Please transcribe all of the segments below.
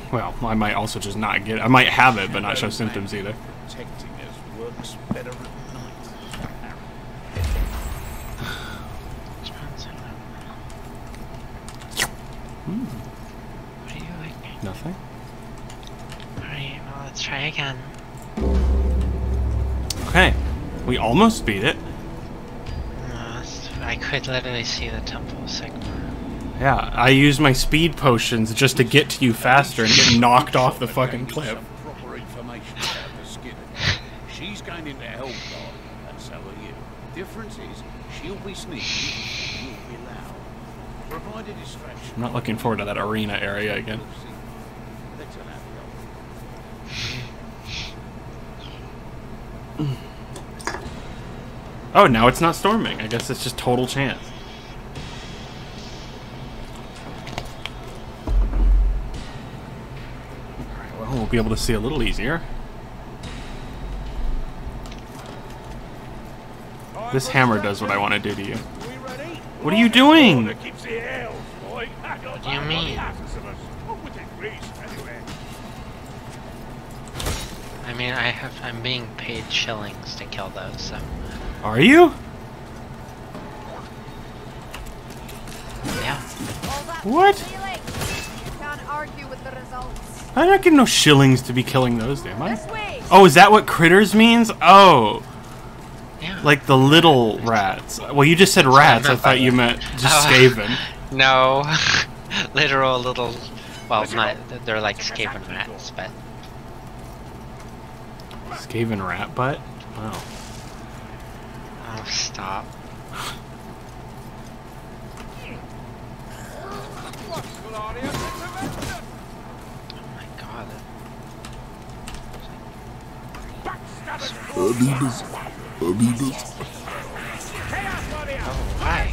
Well, I might also just not get it. I might have it, but not show symptoms either. Protecting us works better at night. What are you like? Nothing. Alright, well, let's try again. Okay, we almost beat it. I could literally see the Temple of Sigma. Yeah, I used my speed potions just to get to you faster and get knocked off the fucking cliff. Proper information about the Skinner. She's going into Hellguard, and so are you. Difference is, she'll be sneaky, you'll be loud. Provide a distraction. I'm not looking forward to that arena area again. Let's allow Oh, now it's not storming. I guess it's just total chance. Alright, well, we'll be able to see a little easier. This hammer does what I want to do to you. What are you doing? What do you mean? I mean, I'm being paid shillings to kill those, so. Are you? Yeah. What? Can't argue with the results. I'm not getting no shillings to be killing those, am I? Oh, is that what critters means? Oh. Yeah. Like the little rats. Well, you just said rats. I thought you meant just Skaven. No. Literal little... Well, not... They're like Skaven rats, but... Skaven rat butt? Wow. Oh, stop. Oh my god. Amoebas. Amoebas. Oh, hi.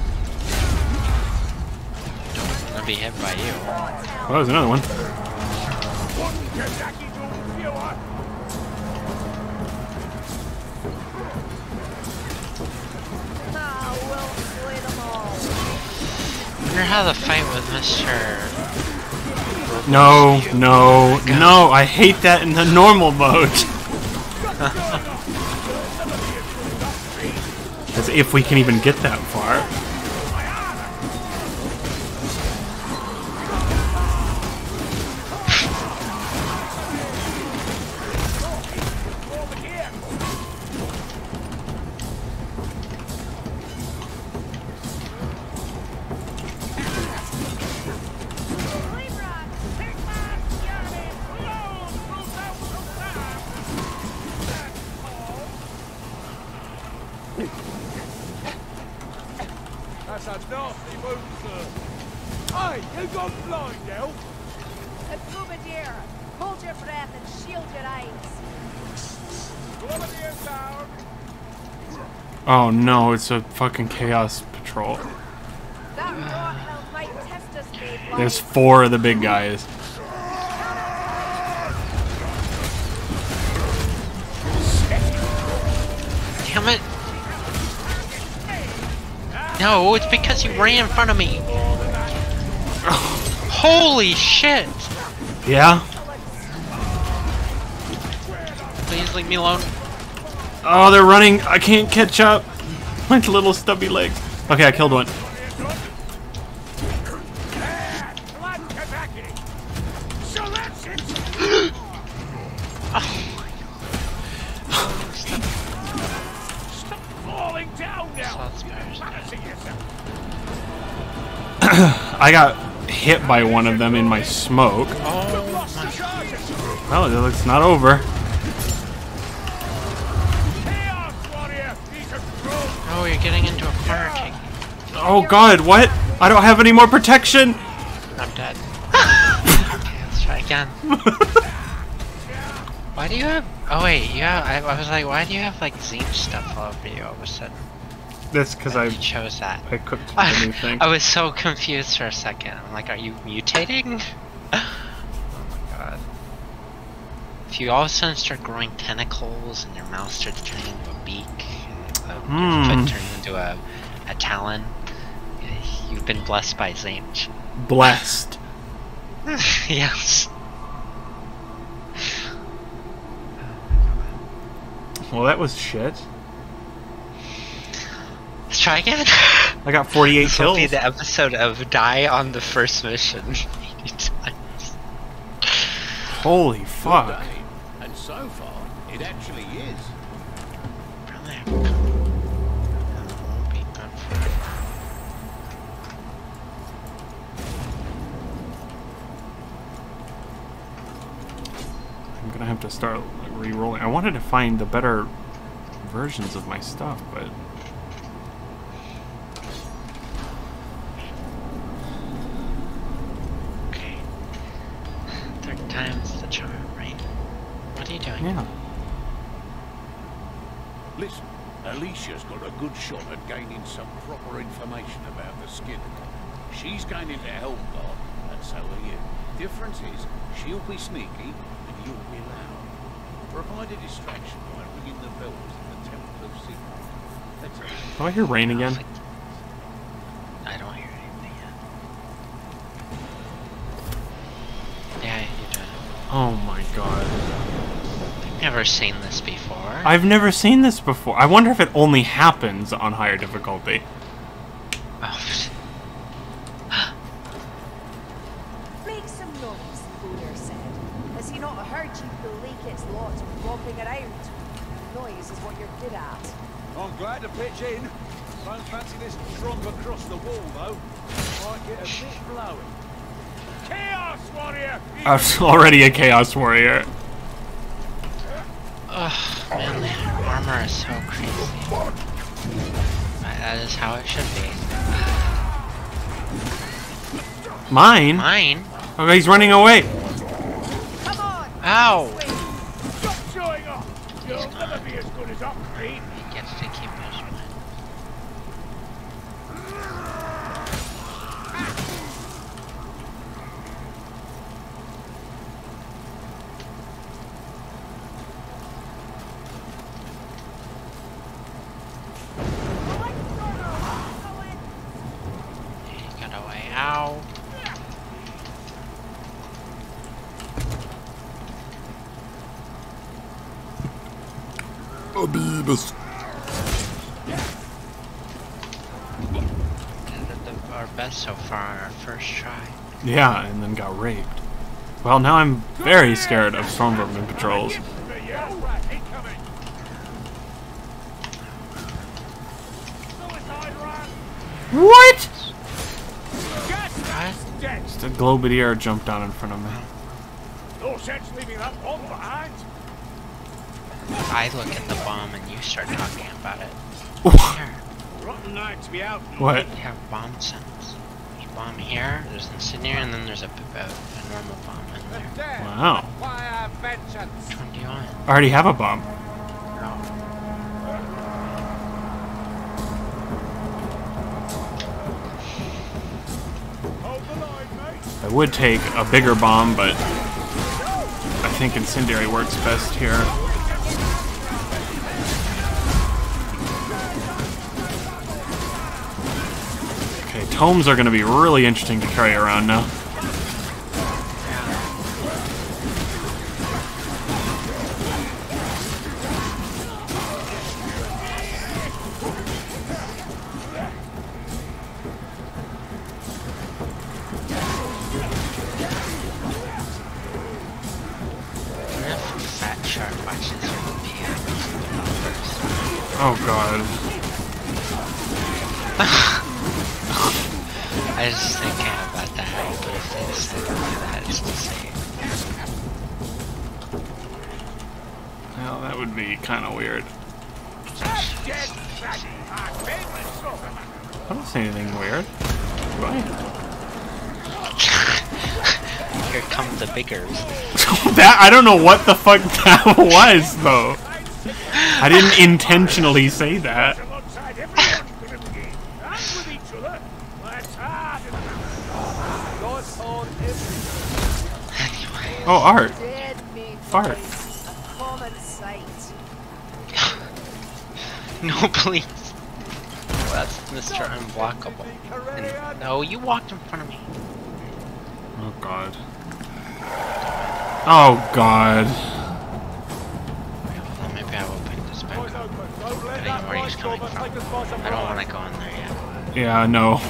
Don't want to be hit by you. Oh, there's another one. I wonder how the fight with Mr. No, no, no, I hate that in the normal mode. As if we can even get that far. That's a nasty wound, sir. Hey, you gone blind, Elf? A Bombardier. Hold your breath and shield your eyes. Bombardier down. Oh no, it's a fucking chaos patrol. That raw hell might test us, babe. There's 4 of the big guys. Damn it! No, it's because you ran in front of me! Holy shit! Yeah? Please leave me alone. Oh, they're running. I can't catch up. My little stubby legs. Okay, I killed one. I got hit by one of them in my smoke. Well, it's not over. Oh, you're getting into a corner kick. Oh god, what? I don't have any more protection! I'm dead. Okay, let's try again. Why do you have... Oh wait, you have... I was like, why do you have like Zinch stuff all over you all of a sudden? That's because I chose that. I cooked a new thing. I was so confused for a second. I'm like, are you mutating? Oh my god. If you all of a sudden start growing tentacles and your mouth starts turning into a beak and your foot turns into a talon, you've been blessed by Zinch. Blessed. Yes. Well, that was shit. Let's try again. I got 48 This will kills. be the episode of die on the first mission 80 times. Holy fuck. Good day. And so far, it actually is. Probably have to come. That won't be good for you. I'm gonna have to start re-rolling. I wanted to find the better versions of my stuff, but... Okay. Third time's the charm, right? What are you doing? Yeah. Listen, Alicia's got a good shot at gaining some proper information about the skin. She's going into Helmgard, and so are you. Difference is, she'll be sneaky, and you'll be loud. Provide a distraction by ringing the bells in the Temple of Secret. That's it. Do I hear rain again? I don't hear anything yet. Yeah, you do. Oh my god. I've never seen this before. I've never seen this before. I wonder if it only happens on higher difficulty. Oh, Make some noise, Boyer said. Has he not heard you belake its lot romping around? Noise is what you're good at. I'm glad to pitch in. Don't fancy this tromp across the wall, though. Might get a bit blowy. Chaos Warrior! I was already a Chaos Warrior. ugh, man, the armor is so crazy. That is how it should be. Mine? Mine? Oh, he's running away. Come on! Ow! Stop showing off! You'll never be as good as Upgrade. He gets to keep his one. He got away. Ow! Abibus. Did our best so far on our first try. Yeah, and then got raped. Well, now I'm very scared of Stormvermin patrols. What? What? Just a Globadier jumped down in front of me. No sense leaving that bomb behind. I look at the bomb and you start talking about it. Here, Rotten night to be out. What? we have bomb sense. There's a bomb here, there's an incendiary, and then there's a normal bomb in there. Wow. Fire vengeance. Which one do you want? I already have a bomb. No. Hold the line, mate. I would take a bigger bomb, but I think incendiary works best here. Okay, tomes are going to be really interesting to carry around now. What if Fat Shark watches your video? Oh god. I was just thinking about that, but if they decide to do that, it's to say. Well, that would be kind of weird. I don't say anything weird. Do I? Here come the biggers. That I don't know what the fuck that was though. I didn't intentionally say that. Alongside everyone could have been. And with each other. Let's hard and God's on everything. Anyway. Oh, art. Dead me Fart. a common sight. No, please. Well, that's Mr. Unblockable. And, no, you walked in front of me. Oh god. Oh god. Okay, well, then maybe I will pick this coming from. I don't want to go in there yet. Yeah, no.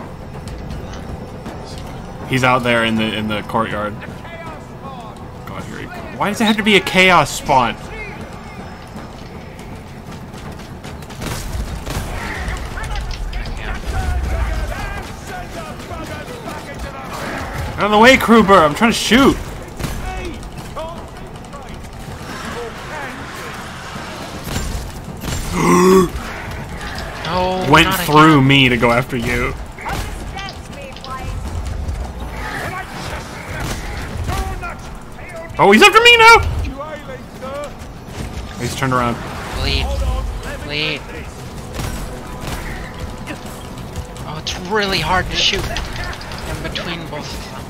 He's out there in the courtyard. God, here he comes. Why does it have to be a chaos spawn? Out of the way, Kruber! I'm trying to shoot! Oh, went through me to go after you. Oh, he's after me now! He's turned around. Bleed. Bleed. Oh, it's really hard to shoot in between both of them.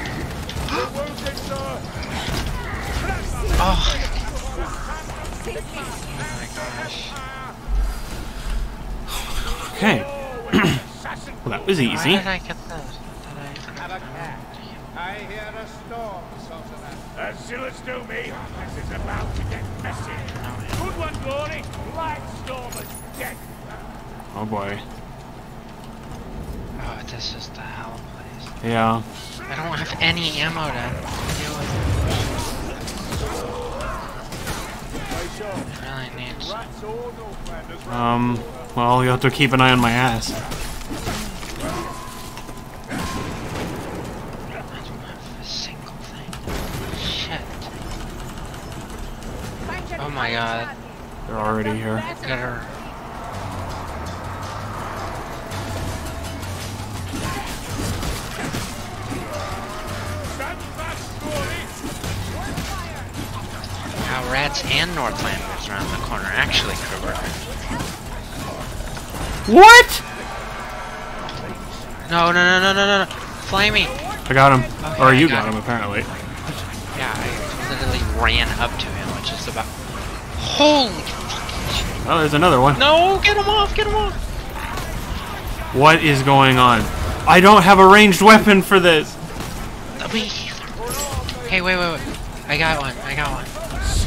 Oh. Oh my gosh. Okay. Well, that was easy. Why did I get this? I hear a storm, Sultan. As Zilla's do me, this is about to get messy. Good one, Glory. Light stormers, dead. Oh boy. Oh, this is the hell place. Yeah. I don't have any ammo to deal with. I really need some. Well, you have to keep an eye on my ass. I don't have a single thing. Shit. Oh my god. They're already here. Get her. Wow, rats and Northlanders around the corner. Actually, Kruber. What? No, no, no, no, no, no, no. Flamey. I got him. Okay, Or you I got him, apparently. Yeah, I literally ran up to him, which is about... Holy fucking shit. Oh, there's another one. No, get him off, get him off. What is going on? I don't have a ranged weapon for this. Hey, wait, wait, wait. I got one, I got one.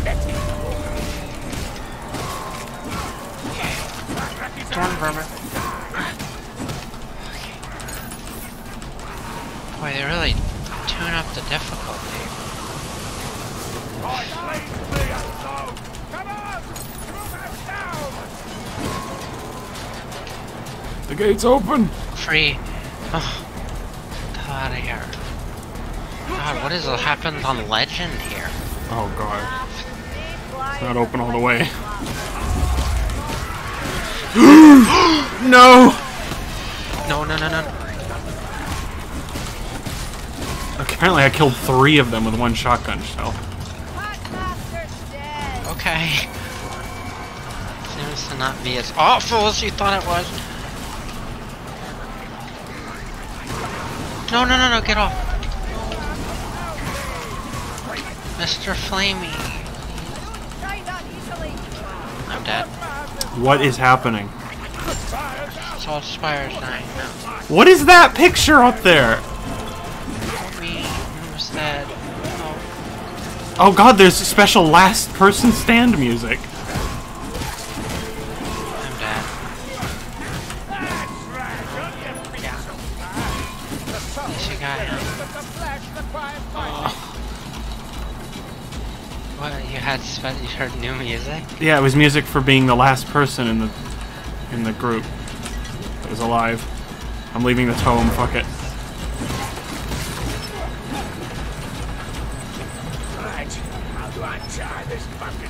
Storm Vermin. Boy, they really tune up the difficulty. The gate's open. Free. Oh, get the hell out of here. God, what has happened on Legend here? Oh god. It's not open all the way. No! No, no, no, no. Apparently I killed 3 of them with 1 shotgun shell. Okay. Seems to not be as awful as you thought it was. No, no, no, no, get off. Mr. Flamey. I'm dead. What is happening? It's all Spire's dying now. What is that picture up there? Help me. I'm almost dead. Oh. Oh god, there's special last person stand music. I'm dead. At least you got him. What, you heard new music? Yeah, it was music for being the last person in the group that was alive. I'm leaving the tome, fuck it. Right, how do I tie this bucket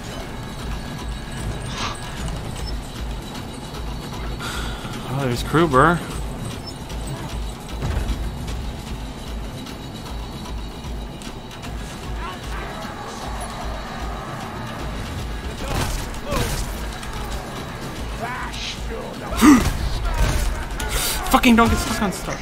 on? Oh, there's Kruber. Fucking don't get stuck on stuff.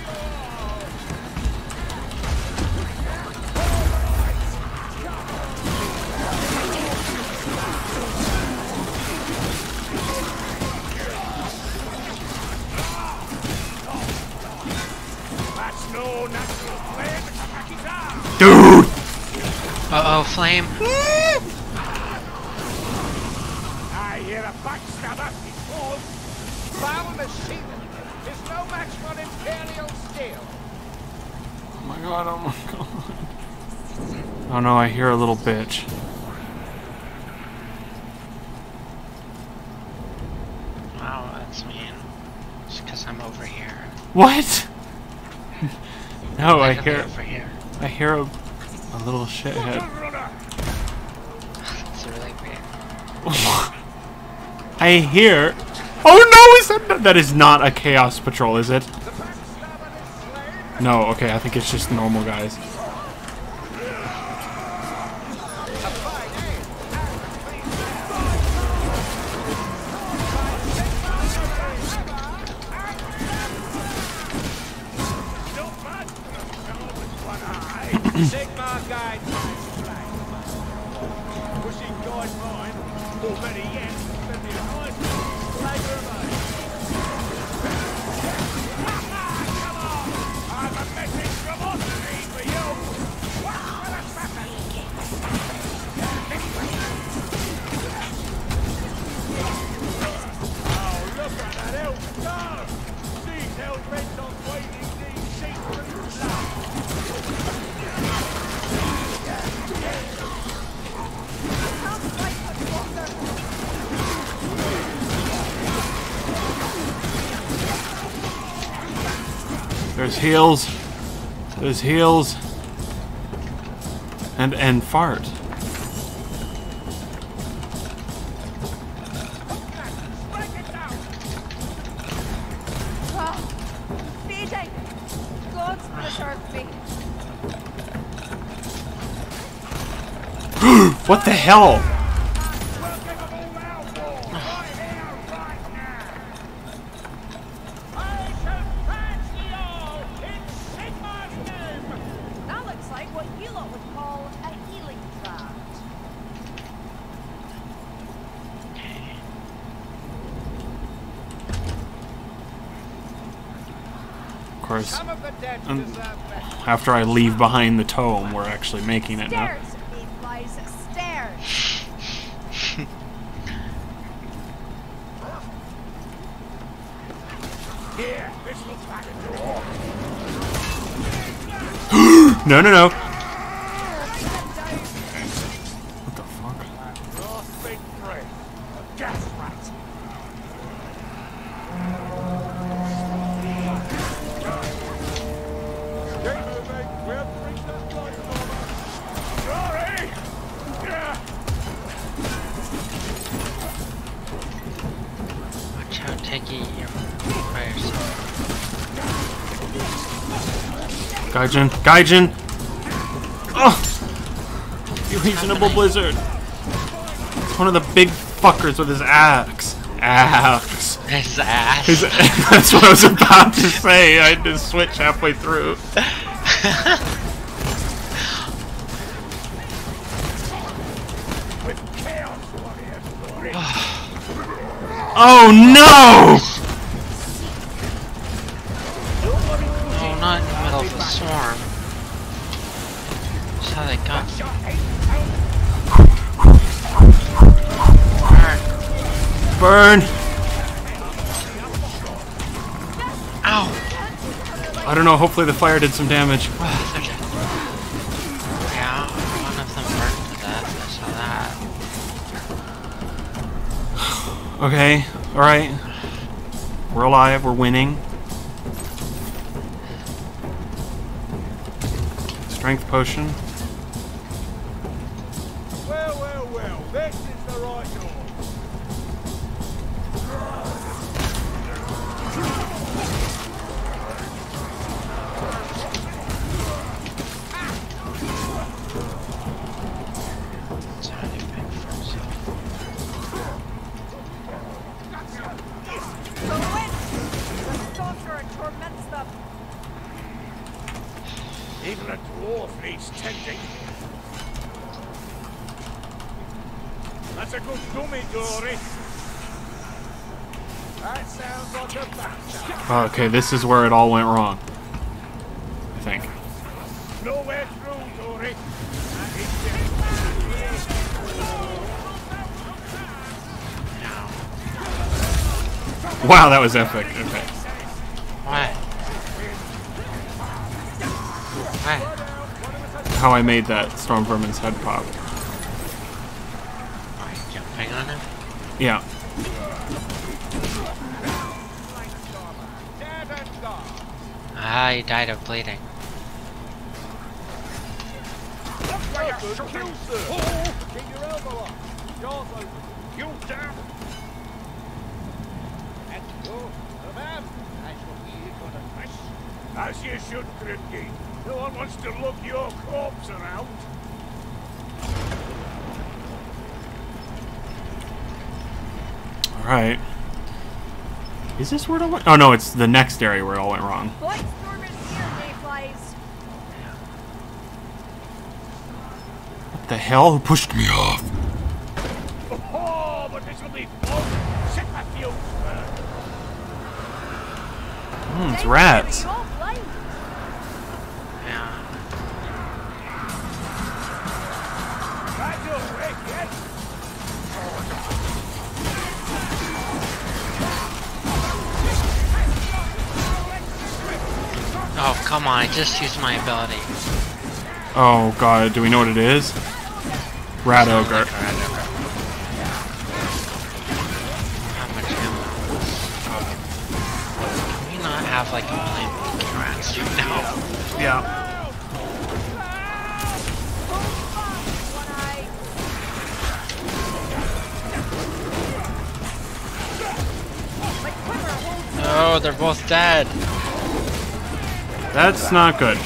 Dude! Uh-oh, Flame. I hear a backstabber. was. Bound as sheep. There's no match for Imperial steel. Oh my god, oh my god. Oh no, I hear a little bitch. Wow, that's mean. Just because I'm over here. What? No, I Literally hear over here. a little shithead. It's really weird. I hear. Oh no, is that is not a chaos patrol, is it? No, okay, I think it's just normal guys. Sigma guide pushing guide mine, or better yet, send me a nice flavor of come on! I've a message from Austin for you! Oh, look at that elf go! She's hell bent on waiting these secret love! There's heals. There's heals. And fart. Oh, feeding. God's preserve me. What the hell? That looks like what you lot would call a healing draft. Of course, Some of the dead deserve better. after I leave behind the tome, we're actually making it now. Stairs, mean flies, stairs. Here, this looks like a door. No, no, no. What the fuck? Last big breath. A gas rat. Keep moving. We have to reach that platform. Sorry! Yeah. Watch out, Tiggy. You're by yourself. Gaijin, Gaijin! Oh! You reasonable blizzard! It's one of the big fuckers with his axe. Axe. His ass. That's what I was about to say. I had to switch halfway through. Oh no! Oh, not in the middle of a storm. That's how they got me. Burn! Ow! I don't know, hopefully the fire did some damage. Yeah, one of them burned to death. I saw that. Okay, alright. We're alive, we're winning. Strength potion. Well, well, well. This is the right door. The wind! The sorcerer torments them. Even a dwarf needs tending. That's a good dummy, Dory. That sounds like a bastard. Okay, this is where it all went wrong. I think. Nowhere through, Dory. Wow, that was epic. Okay. What? What? How I made that storm vermin's head pop. Are you jumping on him? Yeah. Ah, he died of bleeding. As you should, Grimgate. No one wants to lug your corpse around. Alright. Is this where it all went? Oh no, it's the next area where it all went wrong. Blight storm is here, Mayflies. What the hell? Who pushed me off? Oh, but this will be fun. Set my fuels burn. It's rats. You're all blind. Yeah. Right away, yes. Oh, come on, I just used my ability. Oh god, do we know what it is? Rat ogre. How much ammo? Can we not have like a million rats right now? Yeah. Oh, they're both dead. That's not good.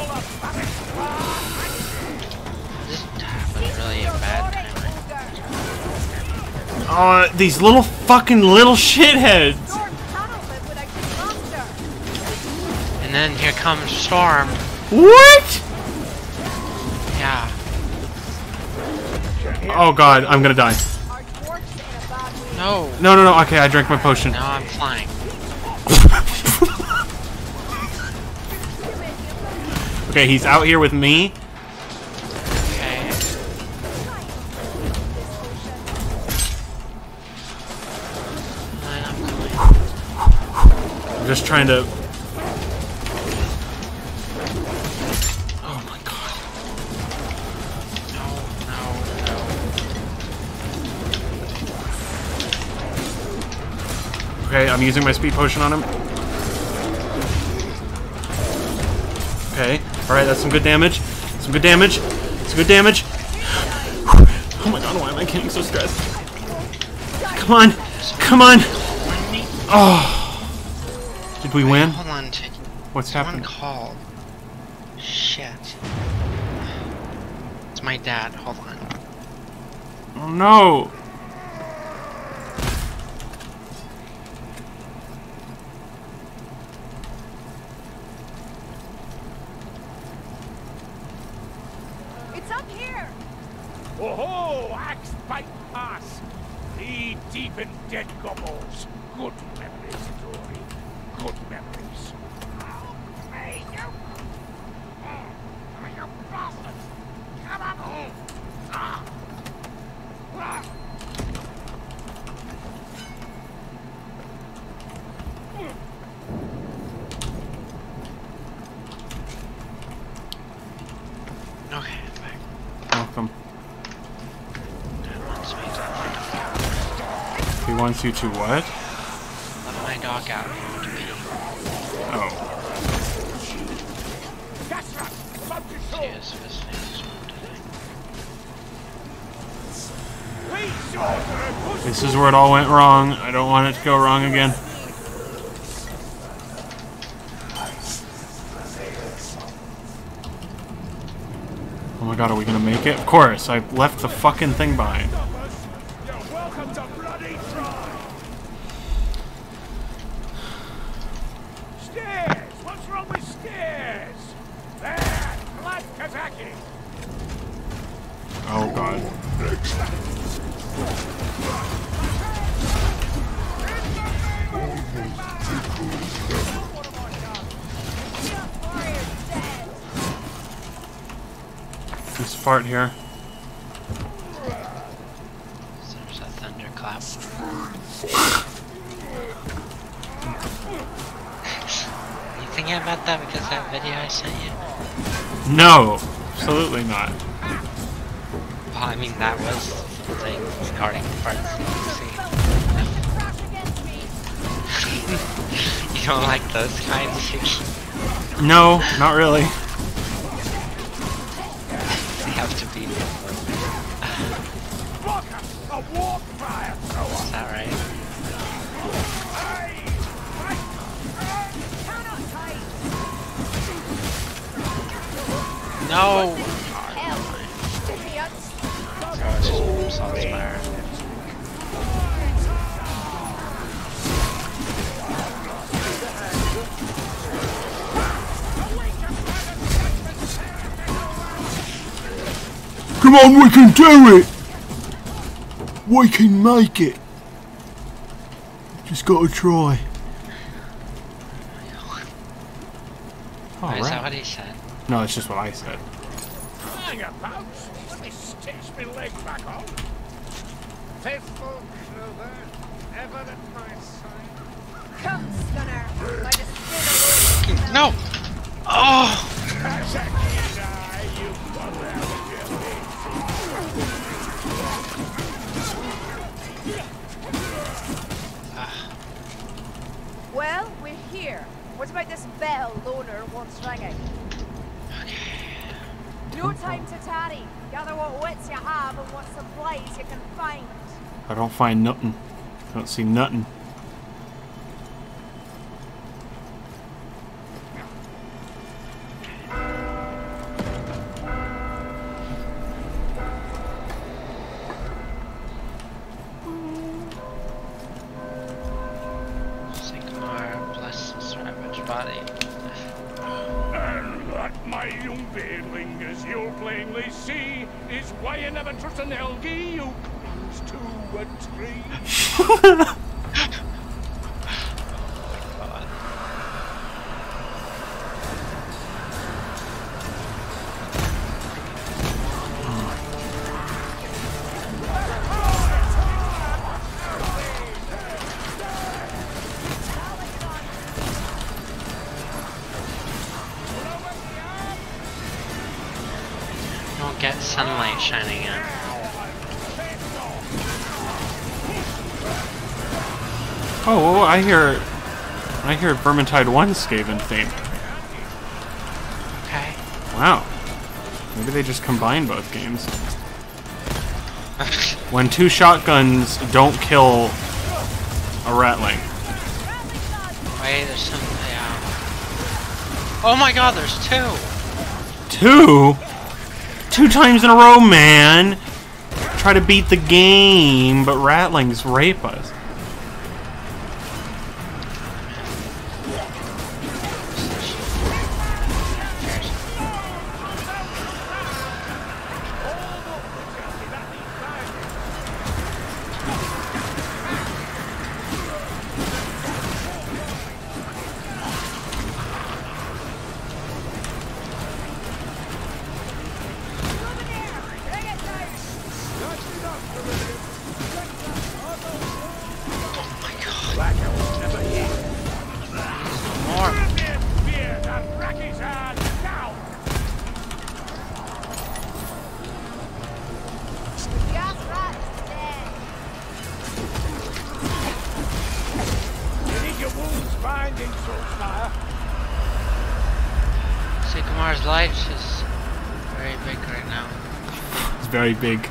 This was really a bad time. Oh, these little fucking little shitheads. And then here comes Storm. What? Yeah. Oh god, I'm gonna die. No. No, no, no. Okay, I drank my potion. Now I'm flying. Okay, he's out here with me. Okay. I'm going. I'm just trying to... Oh my god. No. Okay, I'm using my speed potion on him. Okay, alright, that's some good damage. Some good damage. Some good damage. Oh my god, why am I getting so stressed? Come on! Come on! Oh! Did we win? Hold on. What's happening? Called. Shit. It's my dad. Hold on. Oh no! It's up here. Oh-ho! Axe bite pass! Knee deep in dead gobbles. Good memories, Dory. Good memories. Hey, you! You bastard! Come on! Ah! Ah! Okay, back. Welcome. Dad wants me to He wants you to what? let my dog out here to pee. Oh. That's right! About to She show! is visiting today. Please, sorcerer! Push This is where it all went wrong. I don't want it to go wrong again. Oh my god, are we gonna make it? Of course, I left the fucking thing behind. us! You're welcome to bloody try! Stairs! What's wrong with stairs? There! Blood Kazaki! Oh god. Just fart here. There's a thunderclap. thinking about that because of that video I sent you? No, absolutely not. Well, I mean, that was the thing regarding the parts see. You don't like those kinds? No, not really. They have to be. Is that right? No! Come on, we can do it! We can make it! Just gotta try. Oh, is that what he said? No, it's just what I said. Hang about. Let me stitch my leg back on. Faithful Clover, ever at my side. Come, Stunner. By the skin alone. No! Oh! As Aki and I, you bother out of your Well, we're here. What about this bell Loner wants ringing? No time to tarry. Gather what wits you have and what supplies you can find. I don't find nothing. I don't see nothing. Sigmar, bless the savage body. And that my young bairling, as you'll plainly see, is why you never trust an Elgie who clings to a tree. Don't get sunlight shining in. Oh, I hear Vermintide 1's Skaven theme. Okay. Wow. Maybe they just combine both games. When two shotguns don't kill a ratling. Wait, there's something. Yeah. Oh my god, there's two! Two? 2 times in a row, man! Try to beat the game, but ratlings rape us. Sigmar's life is very big right now. It's very big.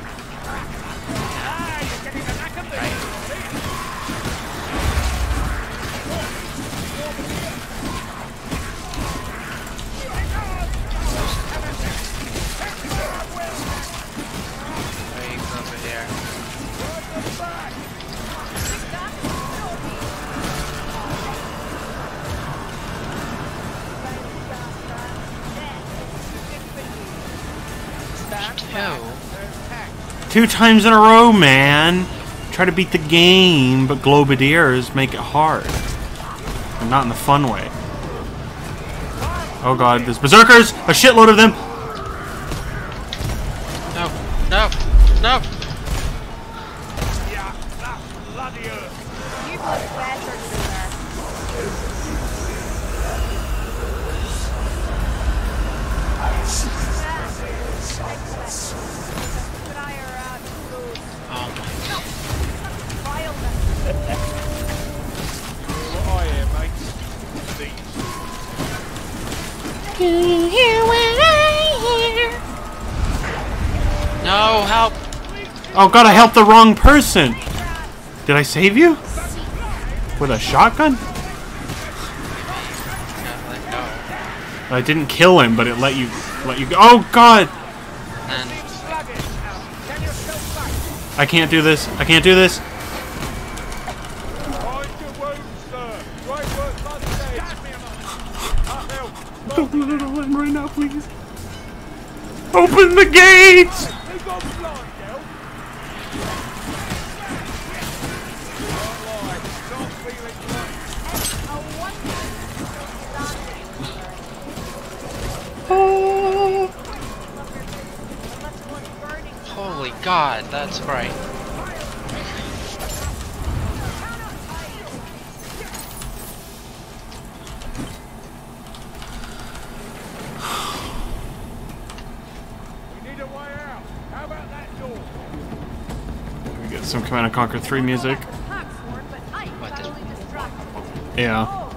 Two times in a row, man! Try to beat the game, but Globadiers make it hard. And not in the fun way. Oh god, there's berserkers! A shitload of them! No, no, no! You look better, Sooner. Oh my god. What I hear, mates. These. No, help! Oh god, I helped the wrong person! Did I save you? With a shotgun? Gotta let go. I didn't kill him, but it let you go. Oh god! And I can't do this. I can't do this. Mind your wounds, sir. Great work, Monday. I'll help. Don't let it all in right now, please. Open the gates! He got blind, Del. Not feeling great. Oh. holy god, that's right. Some Command and Conquer 3 music. What the? Yeah.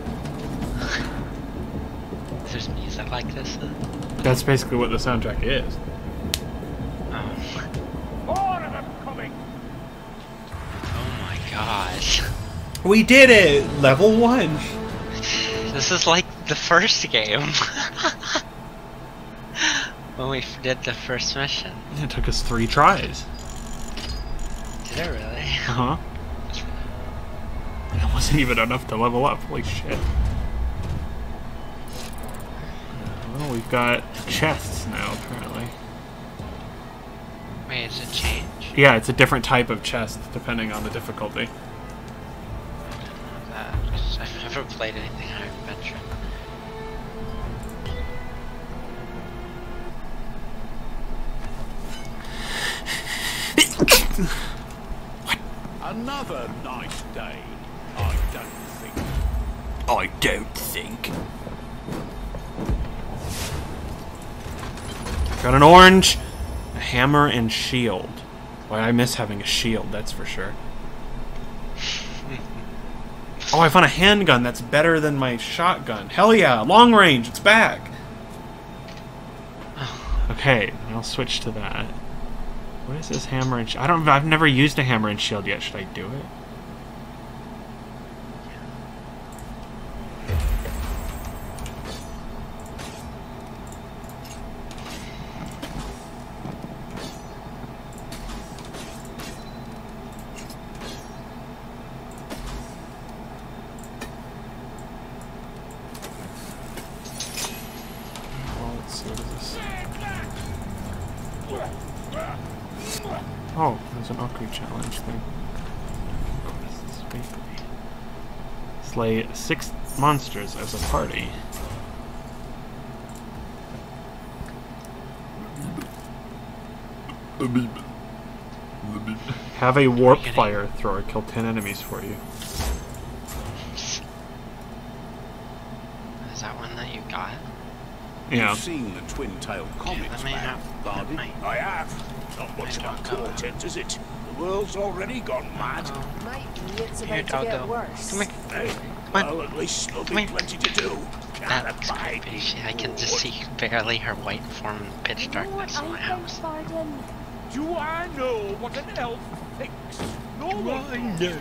There's music like this? That's basically what the soundtrack is. Oh. More of them coming. Oh my gosh. We did it! Level 1! This is like the first game. When we did the first mission. It took us 3 tries. Did it really? Uh-huh. That wasn't even enough to level up. Holy shit. Well, we've got chests now, apparently. Wait, is it change? Yeah, it's a different type of chest, depending on the difficulty. I've never played anything high adventure. Another nice day, I don't think. I don't think. Got an orange, a hammer, and shield. Why, I miss having a shield, that's for sure. Oh, I found a handgun that's better than my shotgun. Hell yeah, long range, it's back. Okay, I'll switch to that. What is this hammer and shield? I've never used a hammer and shield yet. Should I do it? Oh, there's an Aki challenge thing. Quests weekly. Slay 6 monsters as a party. Have a warp fire thrower kill 10 enemies for you. Is that one that you got? Yeah. You've seen the twin-tailed comics, Let me man, have- Bardi? let me- I have. Not much of a don't go. portent, is it? The world's already gone mad. Might be. It's Here, about to get doggo. worse. Come here. Hey, Come on. well, at least there'll Come be here. plenty to do. Can't That's abide creepy. these I can just see barely her white form in the pitch darkness of my house. Do I know what an elf thinks? No one knows.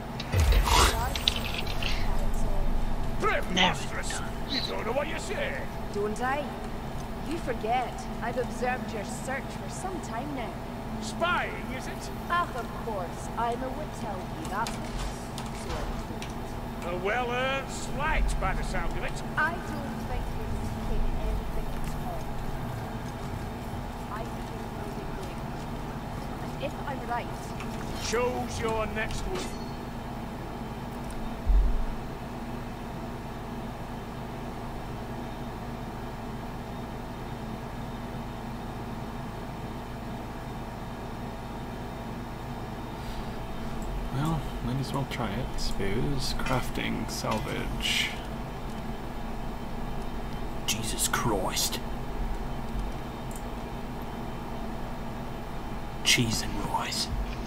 Preposterous! You don't know what you say. Don't I? You forget. I've observed your search for some time now. Spying, is it? Ah, of course. I'm a would tell you that much. So I A well-earned slight, by the sound of it. I don't think you're taking anything at all. I think you're moving quickly. And if I'm right, Choose your next one. Well, might as well try it, I suppose. Crafting, salvage. Jesus Christ. cheese and rice.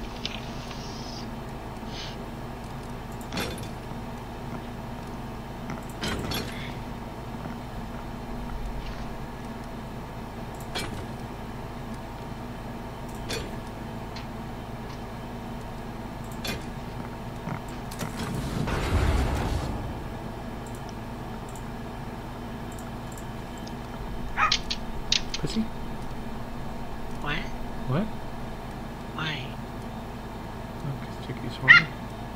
Pussy? What? What? Why? Oh, 'cause Chicky's horny.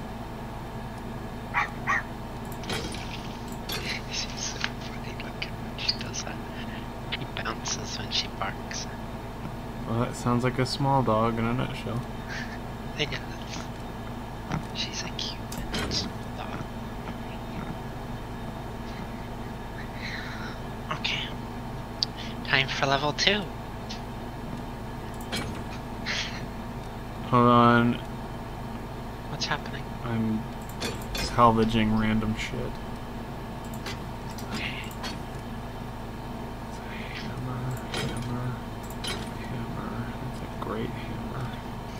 She's so funny looking when she does that. She bounces when she barks. Well, that sounds like a small dog in a nutshell. Yes. She's a cute little dog. Okay. Time for level 2. Hold on. What's happening? I'm salvaging random shit. Okay. Hammer, hammer, hammer. That's a great hammer.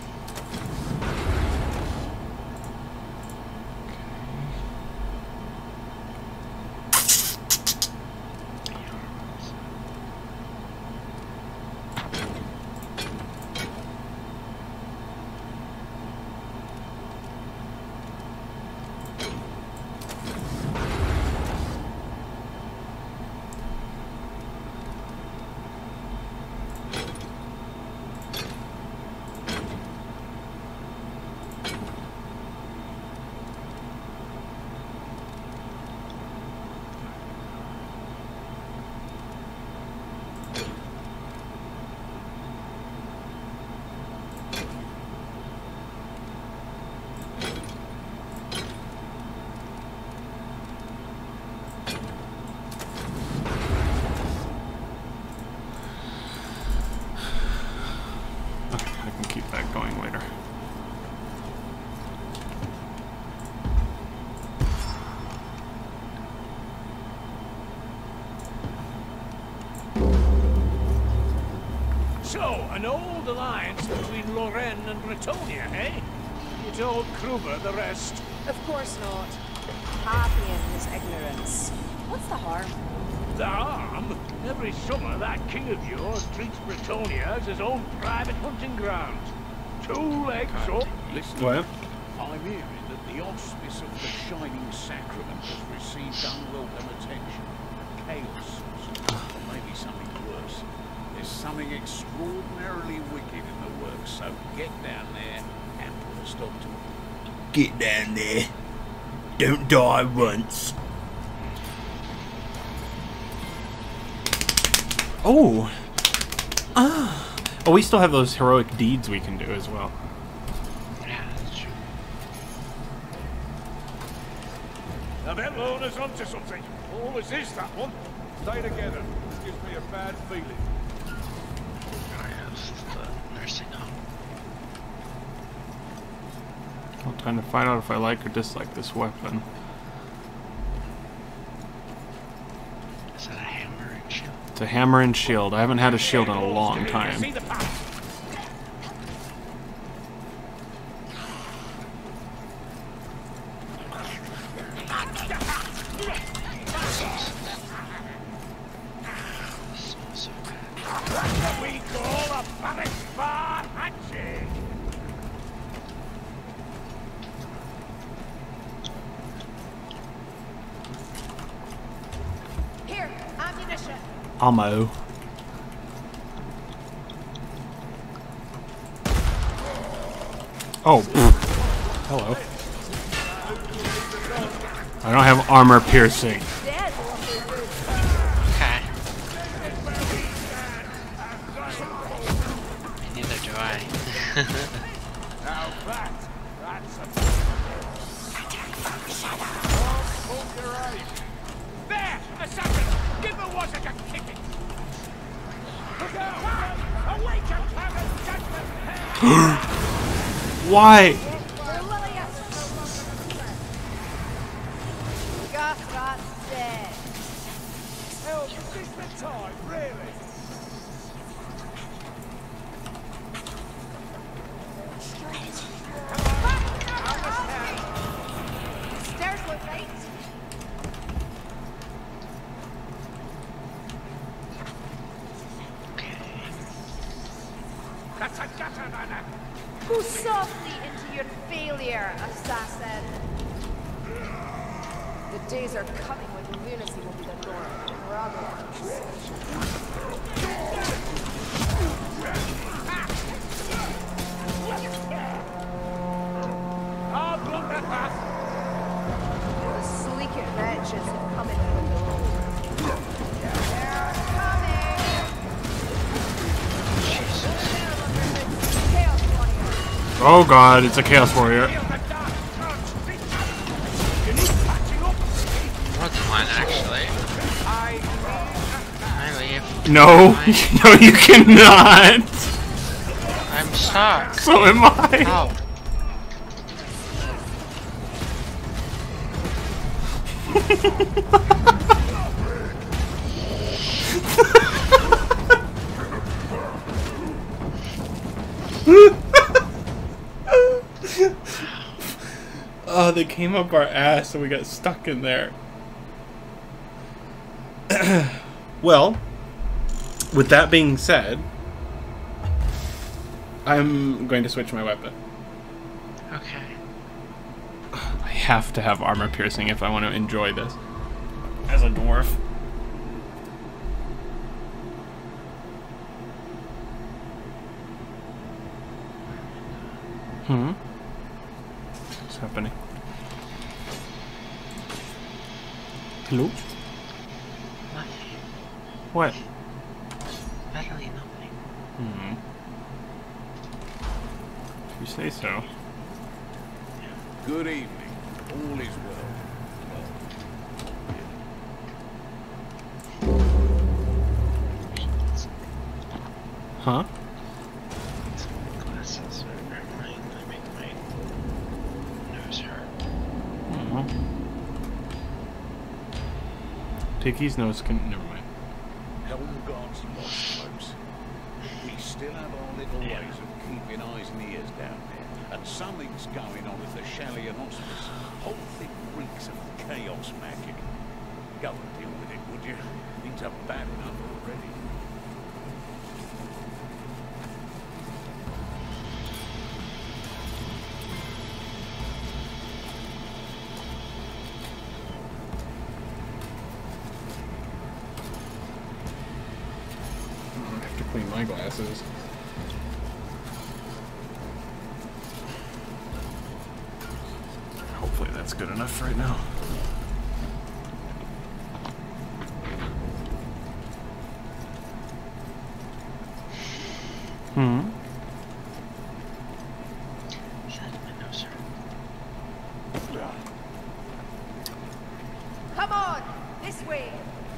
I can keep that going later. So, an old alliance between Lorraine and Bretonia, eh? You told Kruber the rest. Of course not. Happy in his ignorance. What's the harm? The harm? Every summer that king of yours treats Bretonia as his own private hunting ground. 2 legs up. Listen, What? I'm hearing that the auspice of the Shining Sacrament has received unwelcome attention. Chaos, or maybe something worse. There's something extraordinarily wicked in the works, so get down there and put a stop to it. Get down there. Don't die once. Oh! Ah! Oh, we still have those heroic deeds we can do as well. Yeah, that's true. Now that Lona's onto something. Always is, that one. Stay together. Gives me a bad feeling. There's the nursing home. Well, time to find out if I like or dislike this weapon. Is that a hammer and shield? It's a hammer and shield. I haven't had a shield in a long time. See the path. So bad. That's what we call a Paris bar handshake. Here, ammunition. Ammo. Oh, pfft. Hello. I don't have armor piercing. Dead. Okay. Neither do I. Now that's a... There! A second! Give the water a kicking! Look out! Awaken, Karen! Gentlemen! Why? Gothrat's dead. Hell, is this the time, really? Go softly into your failure, assassin. The days are coming when lunacy will be the norm. The sleek wretches have come in from the road. They're coming! Chaos warrior. Oh god, it's a Chaos Warrior. What's mine actually? Can I leave? No, no, you cannot. I'm stuck. So am I. Ow. Oh, they came up our ass and we got stuck in there. Well, with that being said, I'm going to switch my weapon. Okay. I have to have armor piercing if I want to enjoy this as a dwarf. What's happening? Hello? Nothing. What? Literally nothing. If you say so. Good evening. All is well. Huh? Glasses are they make my nose hurt. Ticky's nose can. Never mind. Helmgart's lost, folks. We still have our little ways of keeping eyes and ears down there, and something's going on at the Chalet and Hospice. Whole thing reeks of chaos magic. Go and deal with it, would you? Things are bad enough already. I have to clean my glasses. Hopefully that's good enough right now. Said my nose hurt. Come on! This way!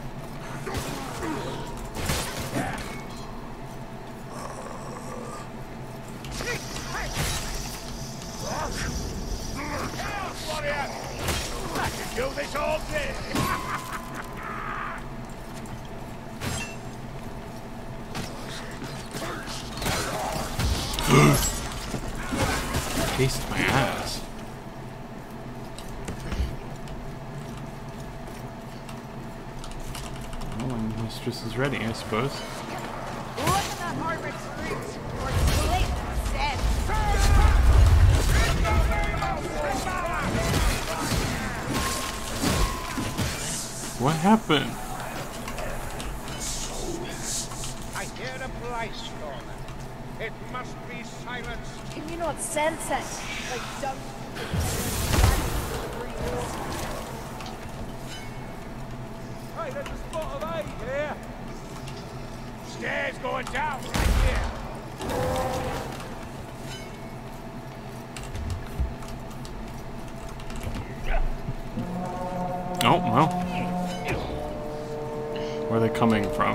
I can do this all day. Taste my ass. Well, when mistress is ready, I suppose. Look at that armored brute! Or split instead! What happened? I hear a place stormer. It must be silenced. Can you not sense it? Like dung. Hey, there's a spot of aid here. Stairs going down right here. Oh, well. Where are they coming from?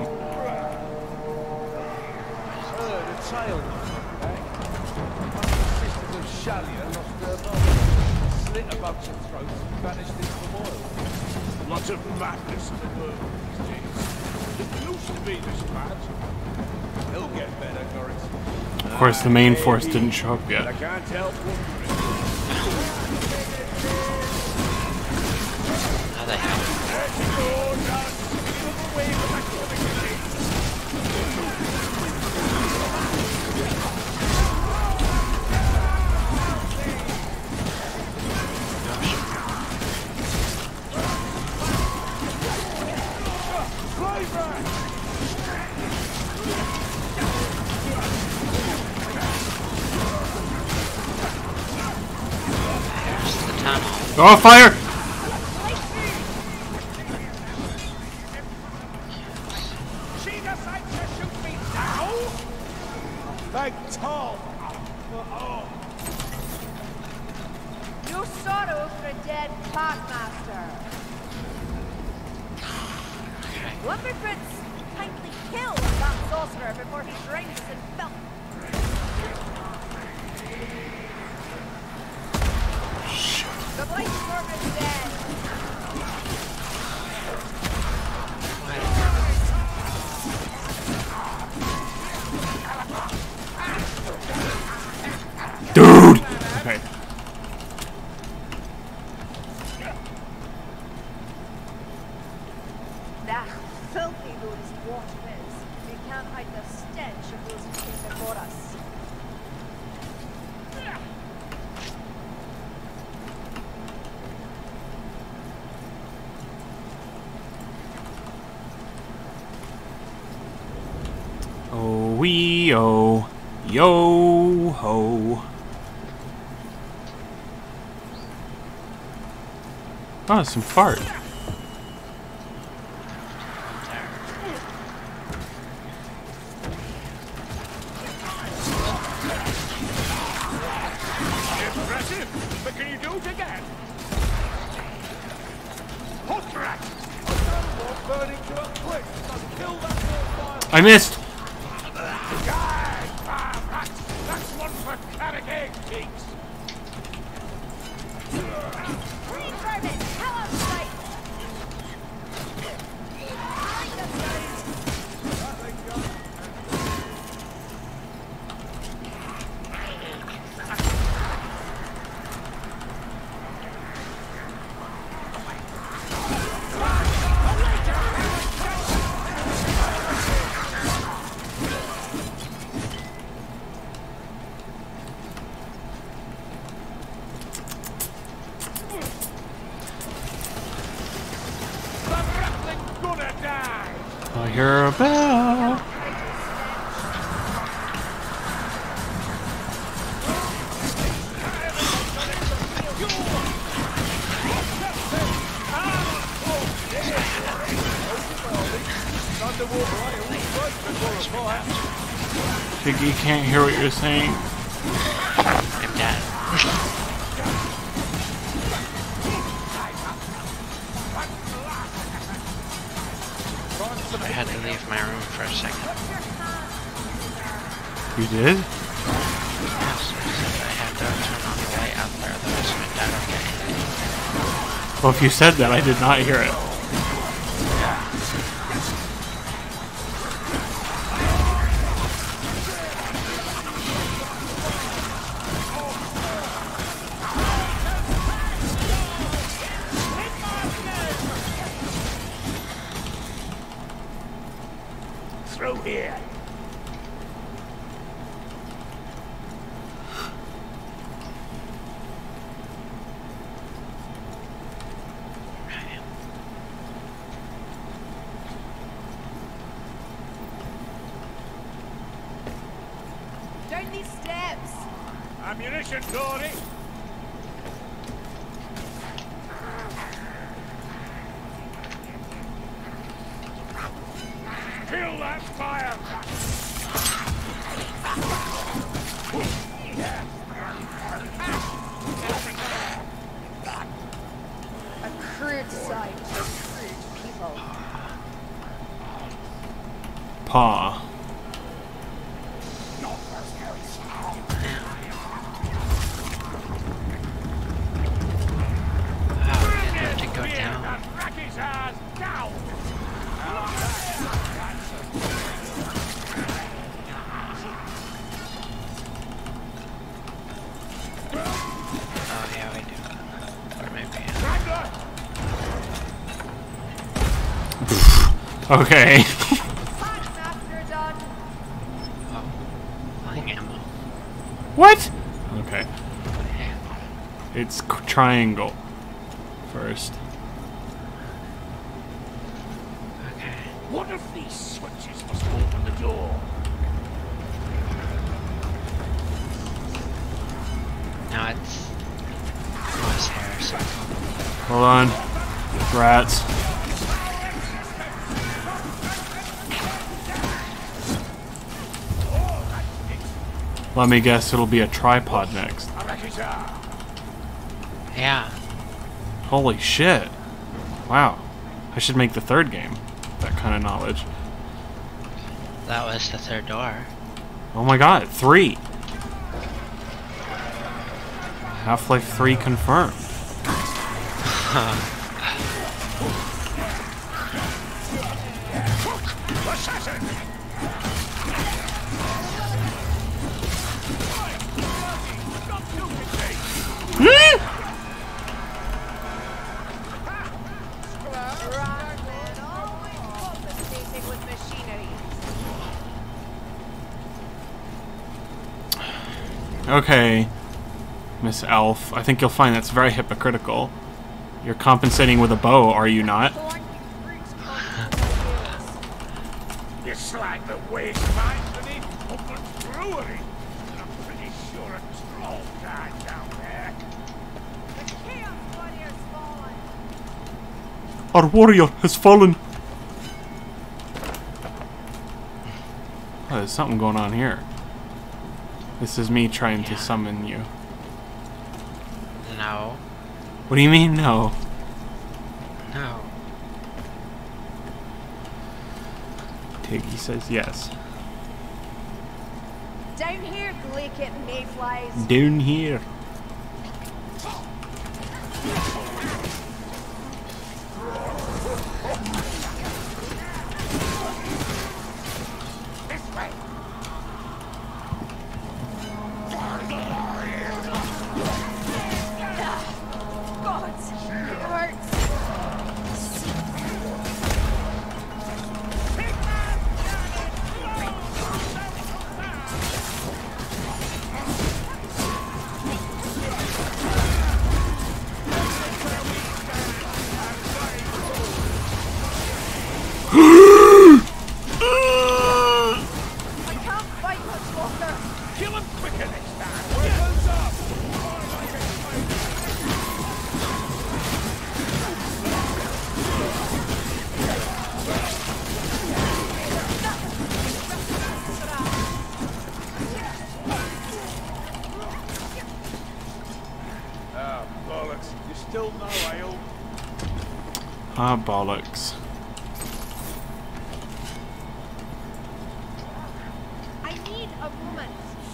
Heard a tale back. Sisters of Shalia lost their mother, slit a bunch of throats and vanished into the oil. Lots of madness in the world these days. It used to be this bad. He'll get better, Goris. Of course, the main force didn't show up I yet. can't help wondering. How the hell? Oh, fire! She decides to shoot me now? Thank Tom. Oh. No sorrow for a dead packmaster. Lumberfoots kindly kill that sorcerer before he drowns in filth. The Blight Storm is dead. Dude! Okay. Nah, filthy those water is. You can't hide the stench of those who came before us. Oh, wee, oh, yo, ho. Oh, some fart. Impressive, but can you do it again? Hot rat! Burning to a quick, so kill that more fire. I missed. That's one for carrot egg cheeks. Green vermin, hell on sight! I hear a bell. Piggy can't hear what you're saying. I'm dead. I had to leave my room for a second. You did? Yes, I had to turn on the light out there, otherwise my dad would get angry. Well, if you said that, I did not hear it. Through here. Down these steps! Ammunition, Dory. Kill that fire! A crude sight for crude people. Paw. Wow, we didn't have to go down. Racky's ass down! Oh yeah, we do. Or maybe. Okay. Packmaster done. Oh, flying ammo. What? Okay. Yeah. It's triangle first. Okay. What if these switches must open the door? Now it's crosshair, so Hold on. Rats. Let me guess, it'll be a tripod next. Yeah. Holy shit. Wow. I should make the third game. That kind of knowledge. That was the third door. Oh my god, 3. Half-Life 3 confirmed. Okay, Miss Elf, I think you'll find that's very hypocritical. You're compensating with a bow, are you not? It's like the waste mine of the brewery. I'm pretty sure a troll died down there. The Chaos Warrior's fallen. Our warrior has fallen. Oh, there's something going on here. This is me trying to summon you. No. What do you mean, no? No. Tiggy says yes. Down here, Glacier mayflies. Down here. Ah, bollocks. I need a moment.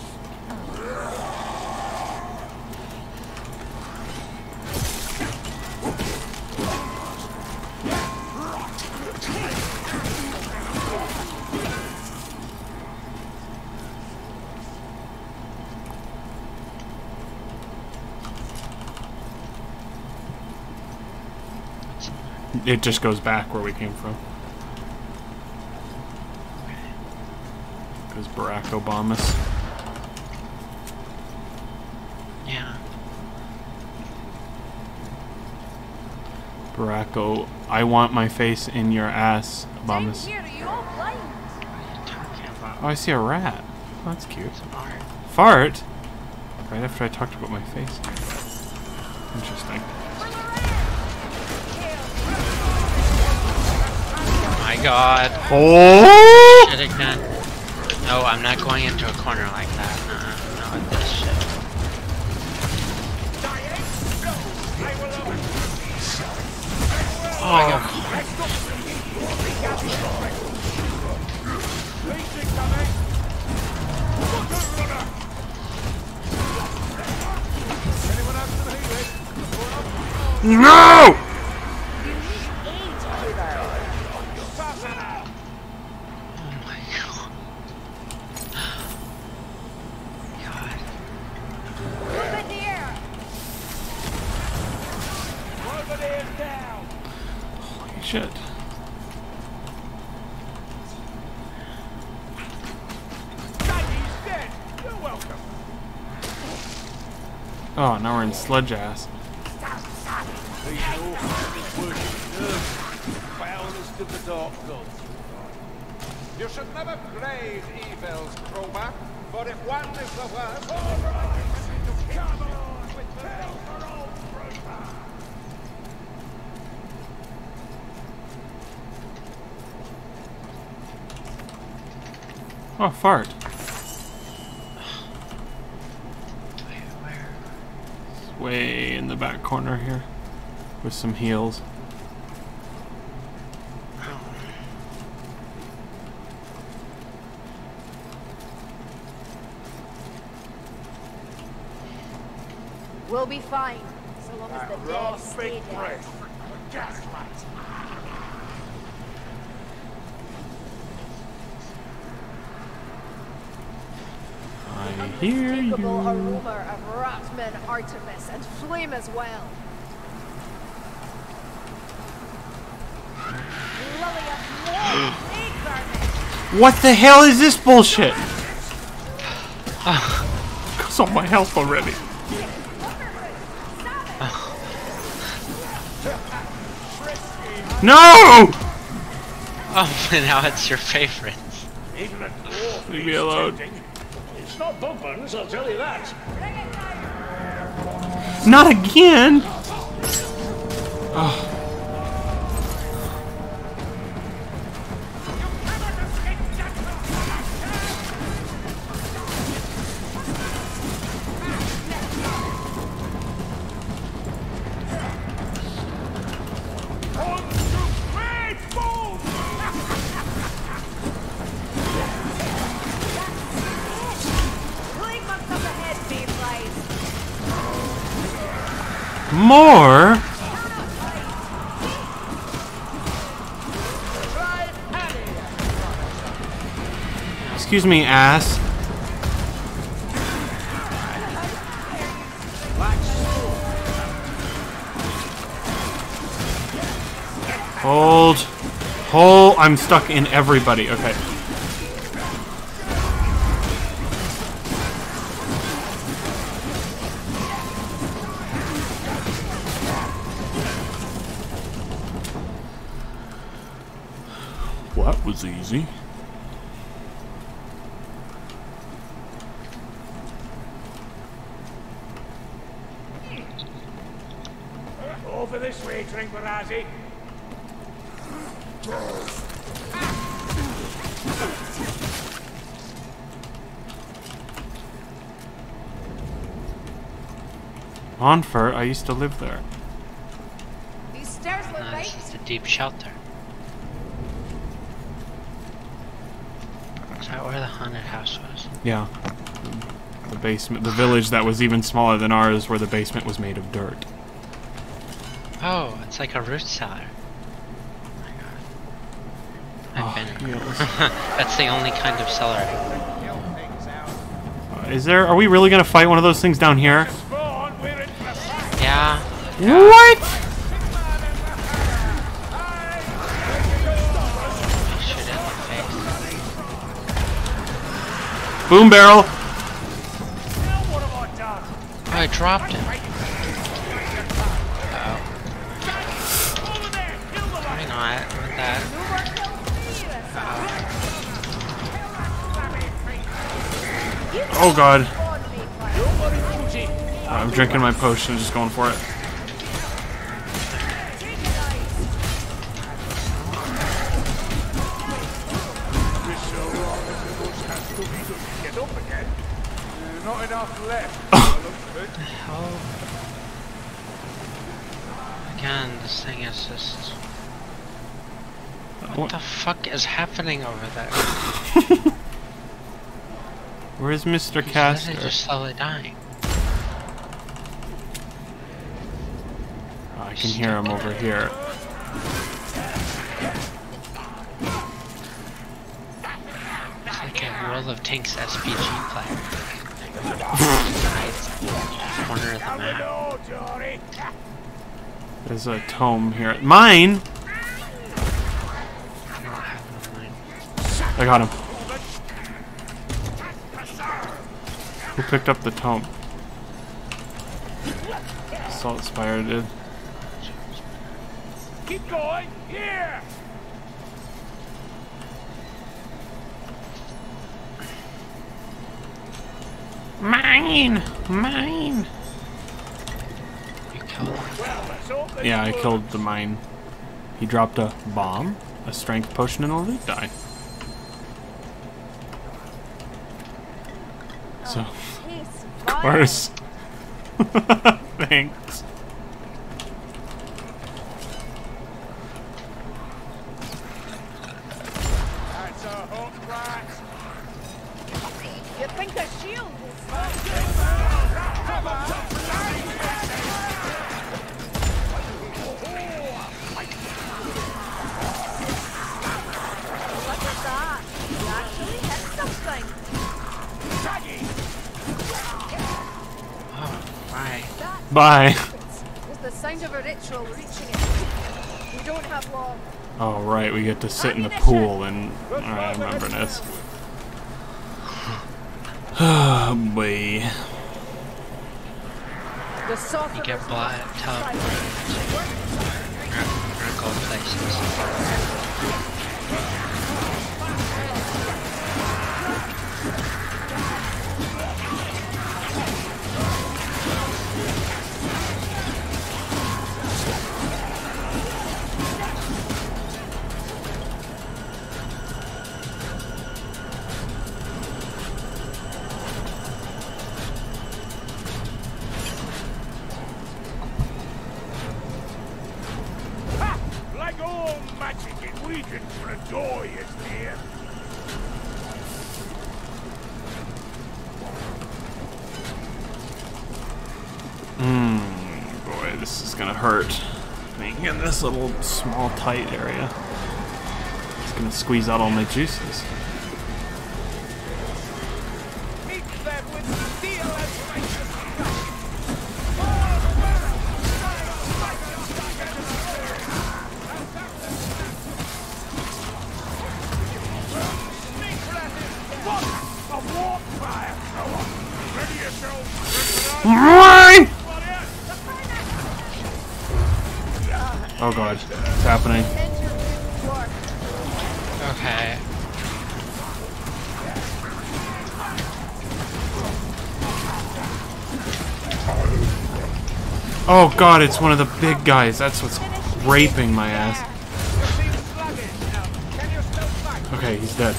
It just goes back where we came from. Goes Barack Obama's. Yeah. Barack I want my face in your ass, Obama's. Down here, are you all blind? What are you talking about? Oh, I see a rat. Oh, that's cute. It's an art. Fart? Right after I talked about my face. Interesting. My god. Oh! Shit again. No, I'm not going into a corner like that. Not with this shit. Oh. No! Shit. Oh, now we're in sludge ass. Foulest of the dark gods. You should never praise evils, Cromer, for if one is the worst. All right, come on, with hell for old Cromer. Oh, fart. It's way in the back corner here. With some heals. We'll be fine, so long as the dead stay dead. I hear you. Unmistakable aroma of Ratman, Artemis, and flame as well. Lily of more plague vermin. What the hell is this bullshit? Goes on my health already. No! Oh, now it's your favorite. Leave me alone. It's not bug buttons, I'll tell you that. Not again! Oh. More? Excuse me, ass. Hold. Hold. I'm stuck in everybody. Okay. Well, that was easy. Over this way, Drinkbarazi. Montfort, I used to live there. These stairs look This right. is a deep shelter. Is that where the haunted house was? Yeah. The basement, the village that was even smaller than ours, where the basement was made of dirt. Oh, it's like a root cellar. Oh my god. I've been in. Yes. That's the only kind of cellar. Is there? Are we really gonna fight one of those things down here? Yeah. What? Shoot it in the face. Boom barrel. Oh, I dropped it. Why not with that? Oh god. I'm drinking my potion, just going for it. Get up again. Not enough left. Oh. Again, this thing is just... What the fuck is happening over there? Where's Mr. He's Caster? literally just slowly dying. Oh, I can hear him over here. It's like a World of Tanks SPG player. Corner of the map. There's a tome here. Mine? I don't have no mine. I got him. Who picked up the tome? Salt Spire did. Keep going. Here. Mine! Mine! You killed him. Yeah, I killed the mine. He dropped a bomb, a strength potion, and a loot die. So, Yes, of course. Thanks. That's a hot rat. You think a shield will stop Look at that. You actually hit something. Oh, why? Bye. It's the sound of a ritual reaching it. We don't have long. Oh, right, we get to sit in the pool and... I remember this. Oh, boy. The You sorcerer's get blood, teleport, go places. Like all magic in Legion for a joy is near. Boy, this is gonna hurt. Being in this little, small, tight area. It's gonna squeeze out all my juices. Meet them with steel and righteous a warp fire thrower. Ready yourself. Oh god, it's happening. Okay. Oh god, it's one of the big guys. That's what's raping my ass. Okay, he's dead.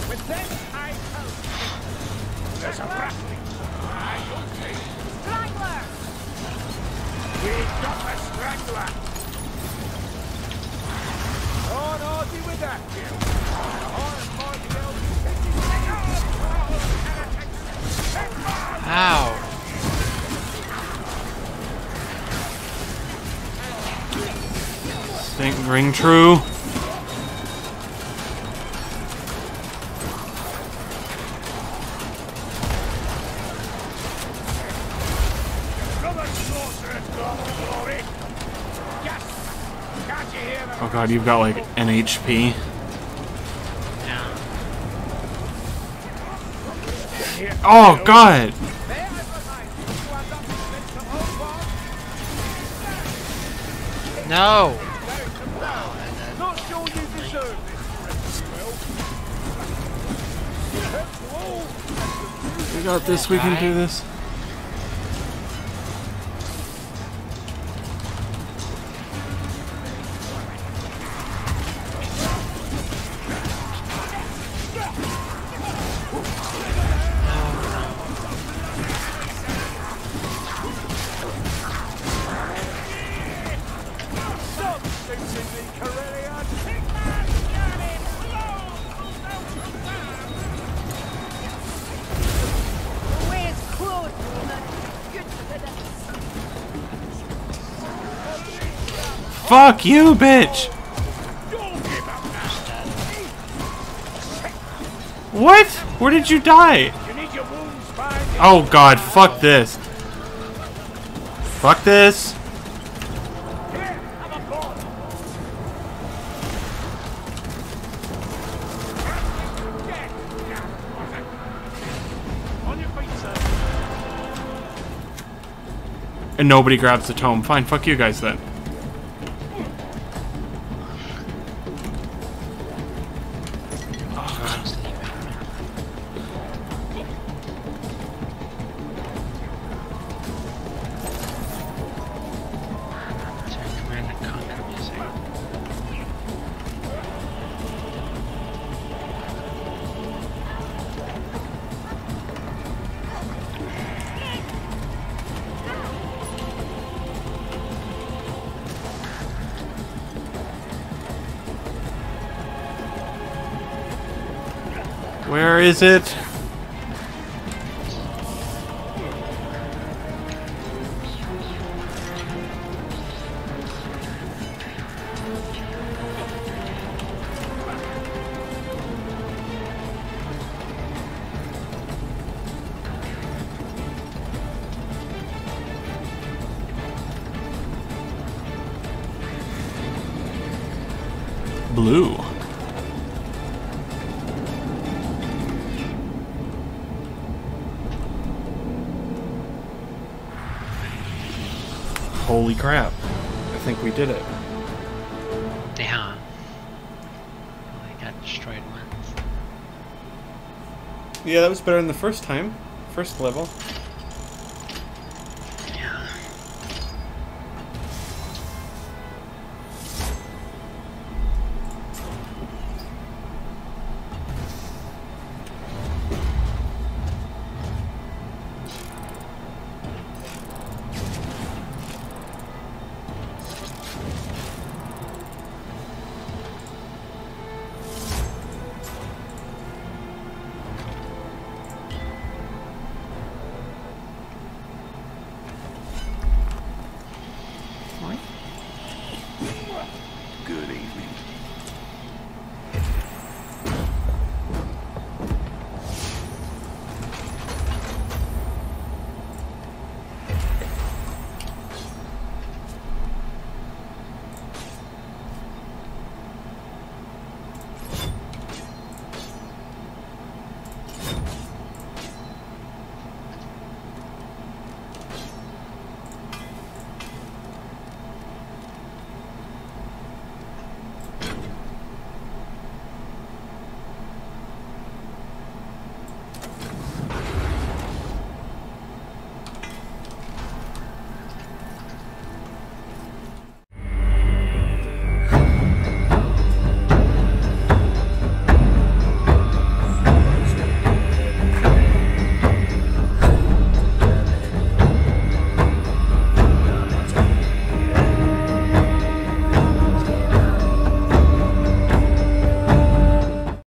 There's a grappling. Strangler! We've got the strangler. Oh, no, deal with that, Jim. Ow. Think ring true. Oh god, you've got like an HP. Yeah. Oh god! No! Not sure you deserve this. We got this, we can do this. The way is closed, woman. Good riddance. Fuck you, bitch! What? Where did you die? You need your wounds fine. Oh god, fuck this. Fuck this. Here, have a ball. On your feet, sir. And nobody grabs the tome. Fine, fuck you guys then. Where is it? Blue. Holy crap. I think we did it. Yeah. Well, I got destroyed once. Yeah, that was better than the first time. First level.